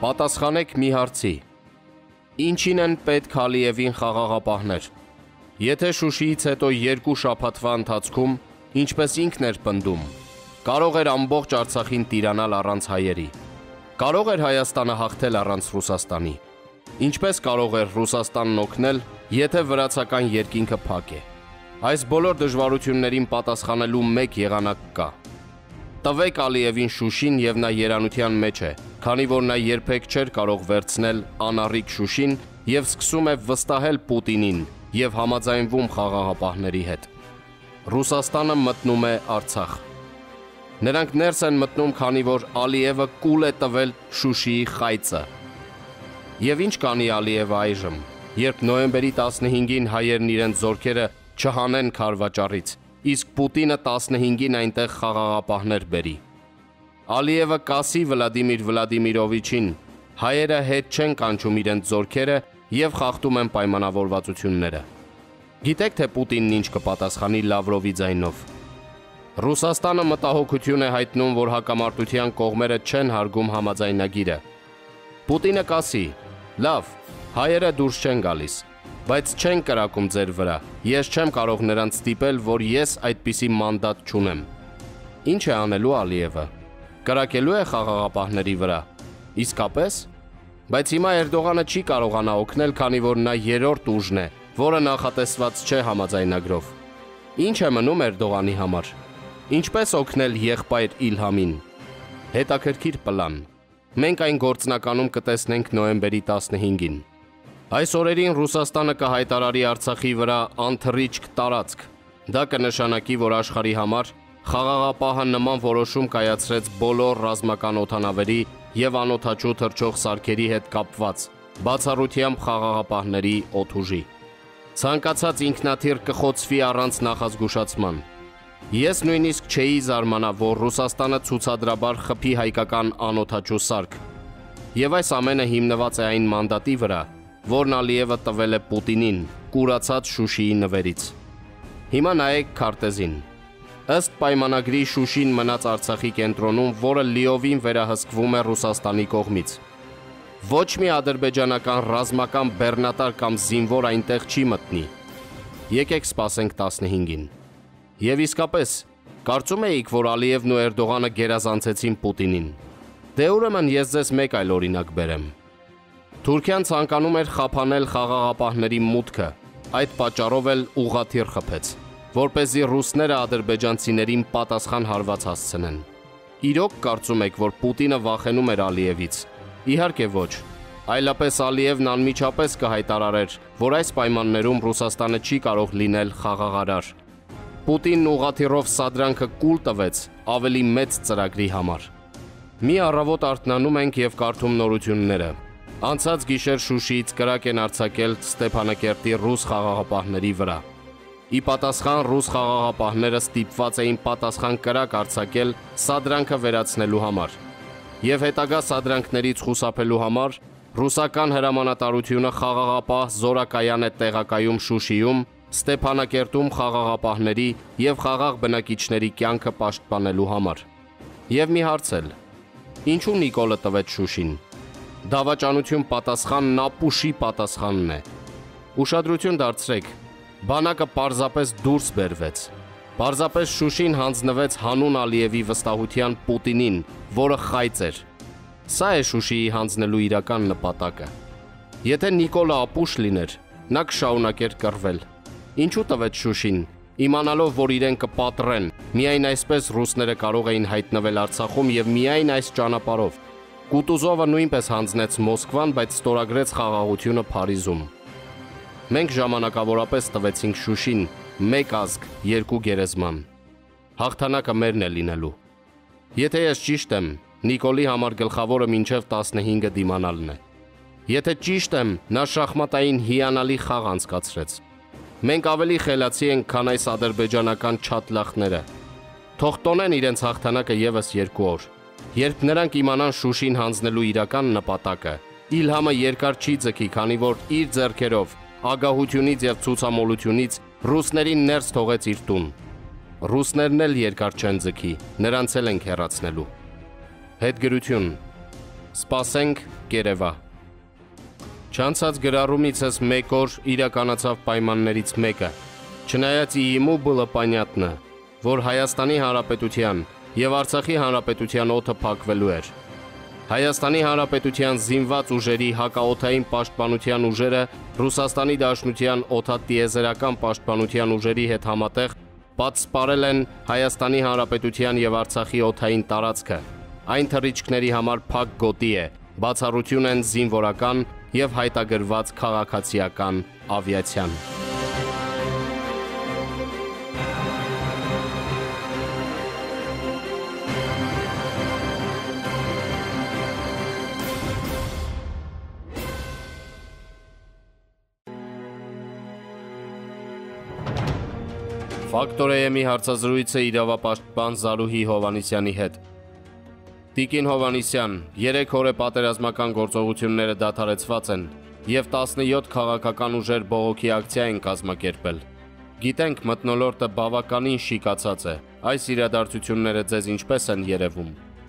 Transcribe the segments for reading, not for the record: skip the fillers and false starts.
Պատասխանեք մի հարցի. ինչին են պետք Ալիևին խաղաղապահներ։ Եթե Շուշիից հետո 2 շաբաթվա ընթացքում, ինչպես ինքն էր պնդում, կարող էր ամբողջ Արցախին տիրանալ առանց հայերի, կարող էր Հայաստանը հաղթել առանց Ռուսաստանի, ինչպես կարող էր Ռուսաստանն օգնել, եթե վրացական երկինքը փակ է։ Այս բոլոր դժվարություններին պատասխանելու մեկ եղանակ կա։ Տվեք Ալիևին Շուշին եւ նա երանության մեջ է, քանի որ նա երբեք չէր կարող վերցնել անառիկ Շուշին եւ սկսում է վստահել Պուտինին եւ համաձայնվում խաղաղապահների հետ։ Ռուսաստանը մտնում է Արցախ։ Նրանք ներս են մտնում, քանի որ Ալիևը կուլ է տվել Շուշիի խայծը։ Եվ ինչ կանի Ալիևը այժմ, երբ նոյեմբերի 15-ին հայերն իրենց զորքերը չհանեն Քարվաճառից, իսկ Պուտինը 15-ին այնտեղ խաղաղապահներ բերի։ Ալիևը կասի Վլադիմիր Վլադիմիրովիչին, հայերը հետ չեն կանչում իրենց զորքերը եւ խախտում են պայմանավորվածությունները։ Գիտեք թե Պուտինն ինչ կպատասխանի Լավրովի ձայնով։ Ռուսաստանը մտահոգություն է հայտնում, որ հակամարտության կողմերը չեն հարգում համաձայնագիրը։ Պուտինը կասի. լավ, հայերը դուրս չեն գալիս, բայց չեն կրակում ձեր վրա, ես չեմ կարող նրանց ստիպել, որ ես այդպիսի մանդատ չունեմ։ Ինչ է անելու Ալիևը։ Կրակելու է խաղաղապահների վրա։ Իսկապես։ Բայց հիմա Էրդողանը չի կարողանա օգնել, քանի որ նա երրորդ ուժն է, որը նախատեսված չէ համաձայնագրով։ Ինչ է մնում Էրդողանի համար։ Ինչպես օգնել եղբայր Իլհամին։ Հետաքրքիր պլան։ Մենք այն գործնականում կտեսնենք նոյեմբերի 15-ին։ Այս օրերին Ռուսաստանը կհայտարարի Արցախի վրա անթռիչք տարածք։ Դա կնշանակի, որ աշխարհի համար խաղաղապահը նման որոշում կայացրեց բոլոր ռազմական օդանավերի եւ անօդաչու թռչող սարքերի հետ կապված, բացառությամբ խաղաղապահների օդուժի։ Ցանկացած ինքնաթիռ կխոցվի առանց նախազգուշացման։ Ես նույնիսկ չէի զարմանա, որ Ռուսաստանը ցուցադրաբար խփի հայկական անօդաչու սարք։ Եվ այս ամենը հիմնված է այն մանդատի վրա, որն Ալիևը տվել է Պուտինին, կուրացած Շուշիի նվերից։ Հիմա նայեք քարտեզին։ Ըստ պայմանագրի Շուշին մնաց Արցախի կենտրոնում, որը լիովին վերահսկվում է Ռուսաստանի կողմից։ Ոչ մի ադրբեջանական ռազմական բեռնատար կամ զինվոր այնտեղ չի մտնի։ Եկեք սպասենք 15-ին։ Եվ իսկապես, կարծում էիք, որ Ալիևն ու Էրդողանը գերազանցեցին Պուտինին։ Դե ուրեմն ես ձեզ մեկ այլ օրինակ բերեմ։ Թուրքիան ցանկանում էր խափանել խաղաղապահների մուտքը, այդ պատճառով էլ ուղղաթիռ խփեց, որպեսզի ռուսները ադրբեջանցիներին պատասխան հարված հասցնեն։ Իրոք կարծում եք, որ Պուտինը վախենում էր Ալիևից։ Իհարկե ոչ, այլապես Ալիևն անմիջապես կհայտարարեր, որ այս պայմաններում Ռուսաստանը չի կարող լինել խաղաղարար։ Պուտինն ուղղաթիռով սադրանքը կուլ տվեց ավելի մեծ ծրագրի համար։ Մի առավոտ արթնանում ենք եւ կարդում նորությունները։ Անցած գիշեր Շուշիից կրակ են արձակել Ստեփանակերտի ռուս խաղաղապահների վրա։ Ի պատասխան ռուս խաղաղապահները ստիպված էին պատասխան կրակ արձակել սադրանքը վերացնելու համար։ Եվ հետագա սադրանքներից խուսափելու համար ռուսական հրամանատարությունը խաղաղապահ զորակայան է տեղակայում Շուշիում, Ստեփանակերտում խաղաղապահների եւ խաղաղ բնակիչների կյանքը պաշտպանելու համար։ Եվ մի հարց էլ. ինչու Նիկոլը տվեց Շուշին։ Դավաճանություն պատասխանն ապուշի պատասխանն է։ Ուշադրություն դարձրեք, բանակը պարզապես դուրս բերվեց։ Պարզապես Շուշին հանձնվեց հանուն Ալիևի վստահության Պուտինին, որը խայծ էր։ Սա է Շուշիի հանձնելու իրական նպատակը։ Եթե Նիկոլը ապուշ լիներ, նա կշարունակեր կռվել։ Ինչու տվեց Շուշին, իմանալով, որ իրեն կպատրեն, միայն այսպես ռուսները կարող էին հայտնվել Արցախում եւ միայն այս ճանապարհով։ Կուտուզովը նույնպես հանձնեց Մոսկվան, բայց ստորագրեց խաղաղությունը Փարիզում։ Մենք ժամանակավորապես տվեցինք Շուշին, մեկ ազգ, երկու գերեզման։ Հաղթանակը մերն է լինելու։ Եթե ես ճիշտ եմ, Նիկոլի համար գլխավորը մինչև 15-ը դիմանալն է։ Եթե ճիշտ եմ, նա շախմատային հիանալի խաղ անցկացրեց։ Մենք ավելի խելացի ենք, քան այս ադրբեջանական չաթլախները։ Թող տոնեն իրենց հաղթանակը եւս 2 օր։ Երբ նրանք իմանան Շուշին հանձնելու իրական նպատակը, Իլհամը երկար չի ձգի, քանի որ իր ձեռքերով ագահությունից եւ ցուցամոլությունից ռուսներին ներս թողեց իր տուն։ Ռուսներն էլ երկար չեն ձգի, նրանց էլ ենք հեռացնելու։ Հետգրություն։ ՍՊԱՍԵՆՔ ՄԻՆՉԵՎ Չանցած գրառումից ես մեկ օր իրականացավ պայմաններից մեկը, չնայած իմու было понятно, որ Հայաստանի Հանրապետության և Արցախի Հանրապետության օդը փակվելու էր։ Հայաստանի Հանրապետության զինված ուժերի հակաօդային պաշտպանության ուժերը Ռուսաստանի Դաշնության օդատիեզերական պաշտպանության ուժերի հետ համատեղ պատսպարել են Հայաստանի Հանրապետության և Արցախի օդային տարածքը։ Այն թռիչքների համար փակ գոտի է, բացառություն են զինվորական և հայտագրված քաղաքացիական ավիացիան։ Ֆակտորեմի հարցազրույցը իրավապաշտպան Զարուհի Հովհաննիսյանի հետ։ Տիկին Հովհաննիսյան, 3 օր է պատերազմական գործողությունները դադարեցված են և 17 քաղաքական ուժեր բողոքի ակցիա են կազմակերպել։ Գիտենք, մթնոլորտը բավականին շիկացած է, այս իրադարձությունները ձեզ ինչպես են երևում։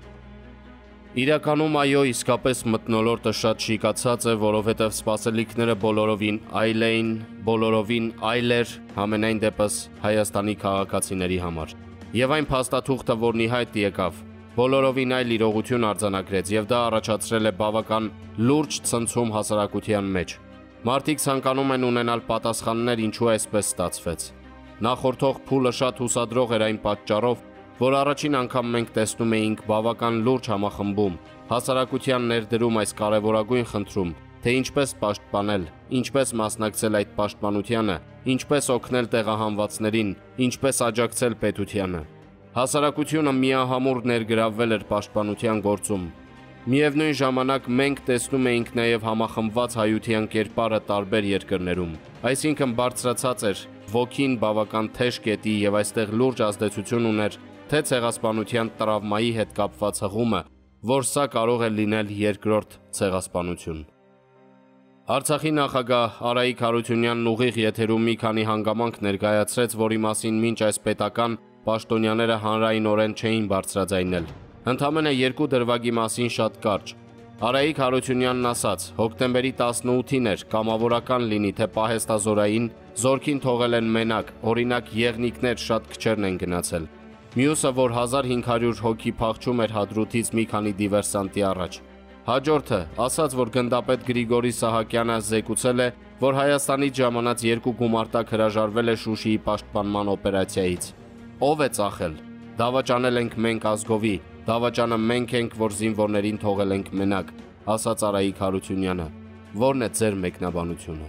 Իրականում այո, իսկապես մթնոլորտը շատ շիկացած է, որովհետև սպասելիքները բոլորովին այլ էին, բոլորովին այլ էր, համենայն դեպս Հայաստանի քաղաքացիների համար։ Եվ այն փաստաթուղթը, որն ի հայտ եկավ, բոլորովին այլ իրողություն արձանագրեց և դա առաջացրել է բավական լուրջ ցնցում հասարակության մեջ։ Մարդիկ ցանկանում են ունենալ պատասխաններ, ինչու այսպես ստացվեց։ Նախորդող փուլը շատ հուսադրող էր այն պատճառով, որ առաջին անգամ մենք տեսնում էինք բավական լուրջ համախմբում, հասարակության ներդրում այս կարևորագույն խնդրում, թե ինչպես պաշտպանել, ինչպես մասնակցել այդ պաշտպանությանը, ինչպես օգնել տեղահանվածներին, ինչպես աջակցել պետությանը։ Հասարակությունը միահամուռ ներգրավվել էր պաշտպանության գործում։ Միևնույն ժամանակ մենք տեսնում էինք նաև համախմբված հայության կերպարը տարբեր երկրներում, այսինքն բարձրացած էր ոգին բավական թեժ կետի և այստեղ լուրջ ազդեցություն ուներ թե ցեղասպանության տրավմայի հետ կապված հղումը, որ սա կարող է լինել երկրորդ ցեղասպանություն։ Արցախի նախագահ Արայիկ Հարությունյանն ուղիղ եթերում մի քանի հանգամանք ներկայացրեց, որի մասին մինչ այս պետական պաշտոնյաները հանրայինորեն չէին բարձրաձայնել։ Ընդամենը 2 դրվագի մասին շատ կարճ։ Արայիկ Հարությունյանն ասաց. հոկտեմբերի 18-ին էր, կամավորական լինի, թե պահեստազորային, զորքին թողել են մենակ, օրինակ եղնիկներ շատ քչերն են գնացել։ Մյուսը, որ 1500 հոգի փախչում էր Հադրութից մի քանի դիվերսանտի առաջ։ Հաջորդը, ասաց, որ գնդապետ Գրիգորի Սահակյանը զեկուցել է, որ Հայաստանից ժամանած 2 գումարտակ հրաժարվել է Շուշիի պաշտպանման օպերացիայից։ Ով է ծախել։ Դավաճանել ենք մենք ազգովի, դավաճանը մենք ենք, որ զինվորներին թողել ենք մենակ, ասաց Արայիկ Հարությունյանը։ Որն է ձեր մեկնաբանությունը։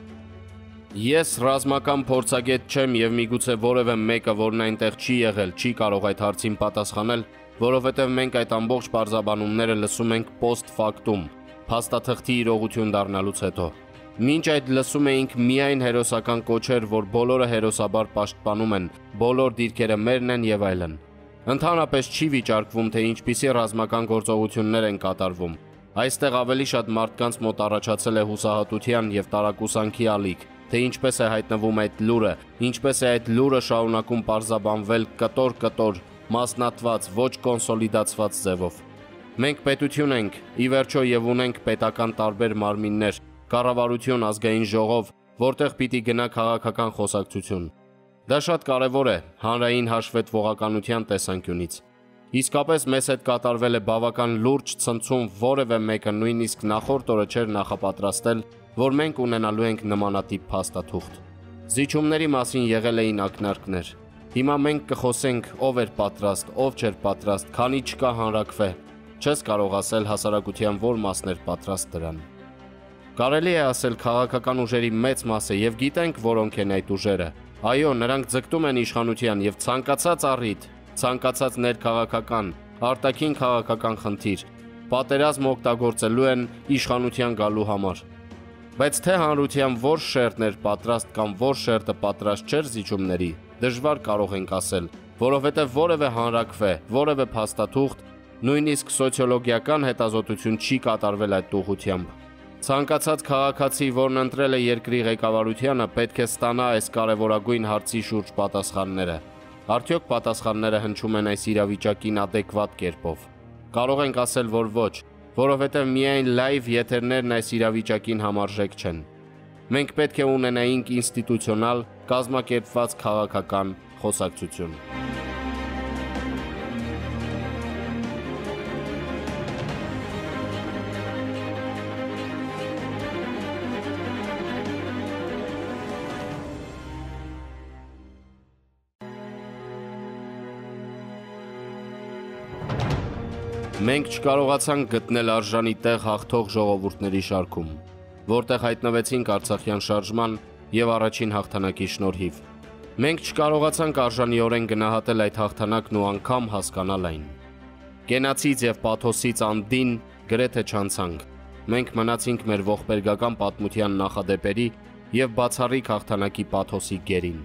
Ես ռազմական փորձագետ չեմ և միգուցե որևէ մեկը, որն այնտեղ չի եղել, չի կարող այդ հարցին պատասխանել, որովհետև մենք այդ ամբողջ պարզաբանումները լսում ենք post factum, փաստաթղթի իրողություն դառնալուց հետո։ Մինչ այդ լսում էինք միայն հերոսական կոչեր, որ բոլորը հերոսաբար պաշտպանում են, բոլոր դիրքերը մերն են և այլն։ Ընդհանրապես չի վիճարկվում, թե ինչպիսի ռազմական գործողություններ են կատարվում։ Այստեղ ավելի շատ մարդկանց մոտ առաջացել է հուսահատության և տարակուսանքի ալիք, թե ինչպես է հայտնվում այդ լուրը, ինչպես է այդ լուրը շարունակում պարզաբանվել կտոր-կտոր, մասնատված, ոչ կոնսոլիդացված ձևով։ Մենք պետություն ենք, ի վերջո և ունենք պետական տարբեր մարմիններ, կառավարություն, ազգային ժողով, որտեղ պիտի գնա քաղաքական խոսակցություն։ Դա շատ կարևոր է հանրային հաշվետվողականության տեսանկյունից։ Իսկապես մեզ հետ կատարվել է բավական լուրջ ցնցում, որևէ մեկը նույնիսկ նախորդ օրը չէր նախապատրաստել, որ մենք ունենալու ենք նմանատիպ փաստաթուղթ։ Զիջումների մասին եղել էին ակնարկներ։ Հիմա մենք կխոսենք ով էր պատրաստ, ով չէր պատրաստ, քանի չկա հանրաքվե։ Չես կարող ասել հասարակության որ մասն էր պատրաստ դրան։ Կարելի է ասել քաղաքական ուժերի մեծ մասը և գիտենք որոնք են այդ ուժերը։ Այո, նրանք ձգտում են իշխանության և ցանկացած առիթ, ցանկացած ներքաղաքական, արտաքին քաղաքական խնդիր, պատերազմ օգտագործելու են իշխանության գալու համար։ Բայց թե հանրության որ շերտն էր պատրաստ կամ որ շերտը պատրաստ չէր զիջումների, դժվար կարող ենք ասել, որովհետև որևէ հանրաքվե, որևէ փաստաթուղթ, նույնիսկ սոցիոլոգիական հետազոտություն չի կատարվել այդ ուղղությամբ։ Ցանկացած քաղաքացի, որն ընտրել է երկրի ղեկավարությանը, պետք է ստանա այս կարևորագույն հարցի շուրջ պատասխանները։ Արդյոք պատասխանները հնչում են այս իրավիճակին ադեկվատ կերպով։ Կարող ենք ասել, որ ոչ, որովհետև միայն լայվ եթերներն այս իրավիճակին համարժեք չեն։ Մենք պետք է ունենայինք ինստիտուցիոնալ, կազմակերպված քաղաքական խոսակցություն։ Մենք չկարողացանք գտնել արժանի տեղ հաղթող ժողովուրդների շարքում, որտեղ հայտնվեցինք Արցախյան շարժման և առաջին հաղթանակի շնորհիվ։ Մենք չկարողացանք արժանիորեն գնահատել այդ հաղթանակն ու անգամ հասկանալ այն։ Կենացից և պաթոսից անդին գրեթե չանցանք։ Մենք մնացինք մեր ողբերգական պատմության նախադեպերի և բացառիկ հաղթանակի պաթոսի գերին։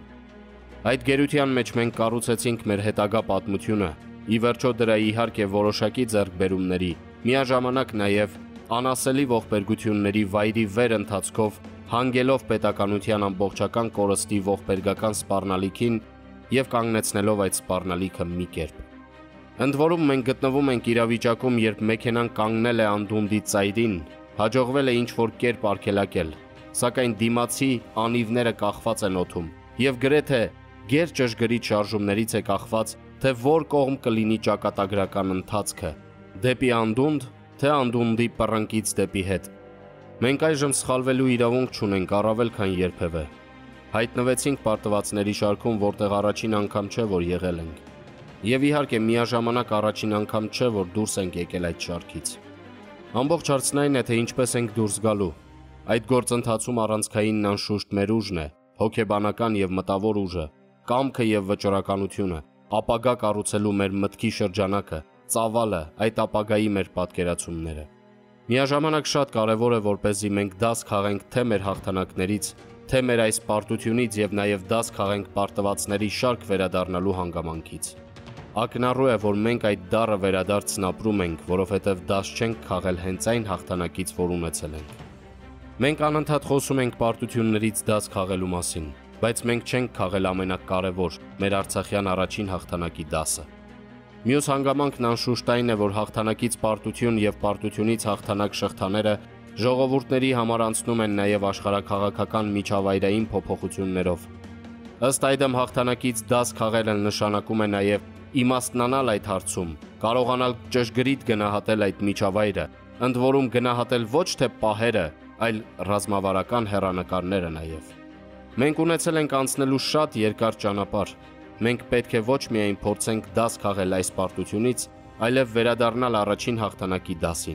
Այդ գերության մեջ մենք կառուցեցինք մեր հետագա պատմությունը, ի վերջո դրա իհարկե որոշակի ձեռքբերումների, միաժամանակ նաև անասելի ողբերգությունների վայրի վեր ընթացքով հանգելով պետականության ամբողջական կորստի ողբերգական սպառնալիքին և կանգնեցնելով այդ սպառնալիքը մի կերպ։ Ընդ որում մենք գտնվում ենք իրավիճակում, երբ մեքենան կանգնել է անդունդի ծայրին, հաջողվել է ինչ-որ կերպ արգելակել, սակայն դիմացի անիվները կախված են օդում և գրեթե գերճշգրիտ շարժումներից է կախված, թե որ կողմ կլինի ճակատագրական ընթացքը, դեպի անդունդ, թե անդունդի պռնկից դեպի հետ։ Մենք այժմ սխալվելու իրավունք չունենք առավել քան երբևէ։ Հայտնվեցինք պարտվածների շարքում, որտեղ առաջին անգամ չէ, որ եղել ենք։ Եվ իհարկե միաժամանակ առաջին անգամ չէ, որ դուրս ենք եկել այդ շարքից։ Ամբողջ հարցն այն է, թե ինչպես ենք դուրս գալու։ Այդ գործընթացում առանցքայինն անշուշտ մեր ուժն է, հոգեբանական և մտավոր ուժը, կամքը և վճռականությունը, ապագա կառուցելու մեր մտքի շրջանակը, ծավալը, այդ ապագայի մեր պատկերացումները։ Միաժամանակ շատ կարևոր է, որպեսզի մենք դաս քաղենք թե մեր հաղթանակներից, թե մեր այս պարտությունից և նաև դաս քաղենք պարտվածների շարք վերադառնալու հանգամանքից։ Ակնառու է, որ մենք այդ դառը վերադարձն ապրում ենք, որովհետև դաս չենք քաղել հենց այն հաղթանակից, որ ունեցել ենք։ Մենք անընդհատ խոսում ենք պարտություններից դաս քաղելու մասին, բայց մենք չենք քաղել ամենակարևոր, մեր Արցախյան առաջին հաղթանակի դասը։ Մյուս հանգամանքն անշուշտ այն է, որ հաղթանակից պարտություն և պարտությունից հաղթանակ շղթաները ժողովուրդների համար անցնում են նաև աշխարհաքաղաքական միջավայրային փոփոխություններով։ Ըստ այդմ հաղթանակից դաս քաղելը նշանակում է նաև իմաստնանալ այդ հարցում, կարողանալ ճշգրիտ գնահատել այդ միջավայրը, ընդ որում գնահատել ոչ թե պահերը, այլ ռազմավարական հեռանկարները նաև։ Մենք ունեցել ենք անցնելու շատ երկար ճանապարհ։ Մենք պետք է ոչ միայն փորձենք դաս քաղել այս պարտությունից, այլև վերադառնալ առաջին հաղթանակի դասին։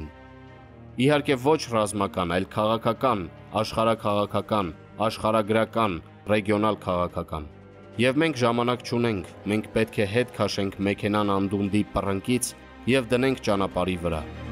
Իհարկե ոչ ռազմական, այլ քաղաքական, աշխարհաքաղաքական, աշխարհագրական, ռեգիոնալ քաղաքական։ Եվ մենք ժամանակ չունենք, մենք պետք է հետ քաշենք մեքենան անդունդի պռնկից և դնենք ճանապարհի վրա։